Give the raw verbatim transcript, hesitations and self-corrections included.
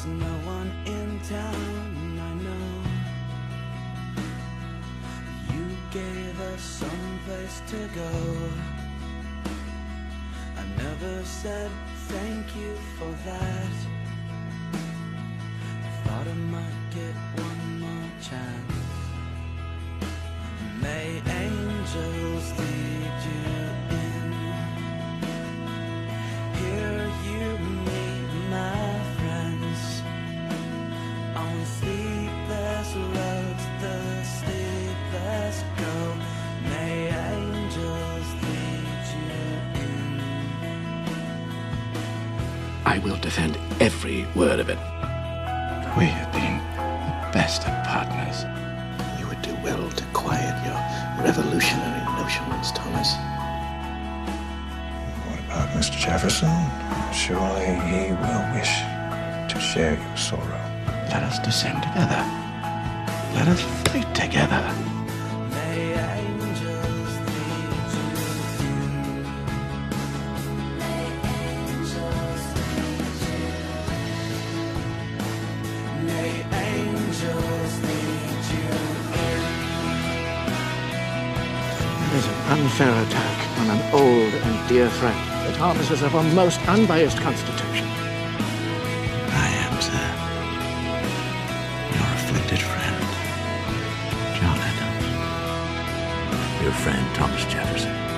There's no one in town, I know. You gave us some place to go. I never said thank you for that. I thought I might get one more chance. May angels lead you in. Here you meet my friends. On sleepless roads the sleepless go. May angels lead you in. I will defend every word of it. We have been the best of partners. You would do well to quiet your revolutionary notions, Thomas. What about Mister Jefferson? Surely he will wish to share your sorrow. Let us descend together. Let us fight together. May angels lead you in. May angels lead you in. May angels lead you in. It is an unfair attack on an old and dear friend. It harbors of a most unbiased constitution. I am, sir, your afflicted friend, John Adams. Your friend, Thomas Jefferson.